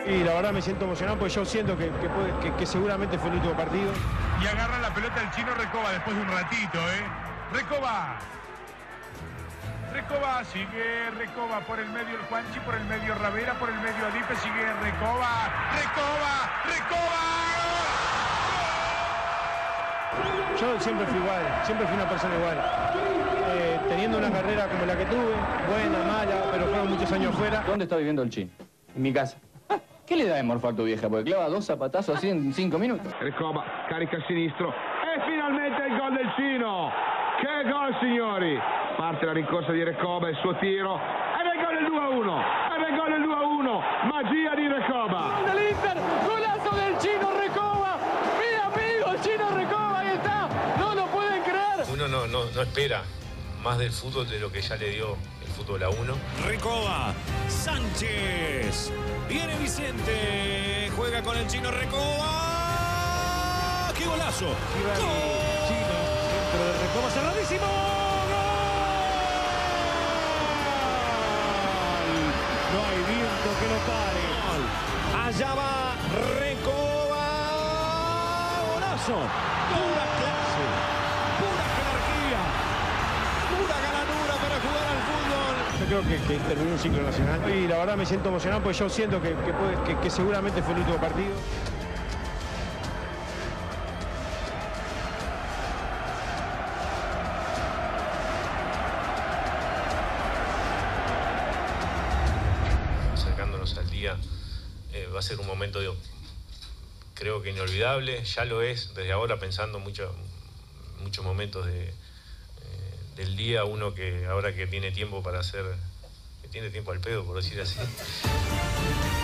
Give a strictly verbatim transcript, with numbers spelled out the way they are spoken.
Y la verdad me siento emocionado porque yo siento que, que, puede, que, que seguramente fue el último partido. Y agarra la pelota el chino Recoba después de un ratito, ¿eh? Recoba. Recoba, sigue Recoba por el medio el Juanchi, por el medio Ravera, por el medio Adipe, sigue Recoba. Recoba, Recoba. Yo siempre fui igual, siempre fui una persona igual. Eh, teniendo una carrera como la que tuve, buena, mala, pero fueron muchos años fuera. ¿Dónde está viviendo el Chin? En mi casa. ¿Qué le da de morfar a tu vieja? Porque clava dos zapatazos así en cinco minutos. Recoba carica a sinistro e finalmente il gol del Cino. Che gol, signori! Parte la rincorsa di Recoba, il suo tiro ed è il gol del due a uno. Ed è il gol del due a uno. Magia di Recoba. Gol del Inter, golazo del Chino Recoba. Mi amigo el Chino Recoba, ahí está. No lo pueden creer. Uno no, no, no espera más del fútbol de lo que ya le dio el fútbol a uno. Recoba, Sánchez, viene Vicente, juega con el Chino Recoba. ¡Qué golazo! ¡Gol! Chino, dentro de Recoba, cerradísimo. ¡Gol! No hay viento que lo pare. Allá va Recoba. Golazo. Pura clase, pura jerarquía, pura galanura para jugar al fútbol. Yo creo que, que terminó un ciclo nacional. Y la verdad me siento emocionado porque yo siento que, que, puede, que, que seguramente fue el último partido. Acercándonos al día, eh, va a ser un momento, de, creo que inolvidable, ya lo es, desde ahora pensando mucho, muchos momentos de, eh, del día, uno que ahora que tiene tiempo para hacer, que tiene tiempo al pedo, por decir así.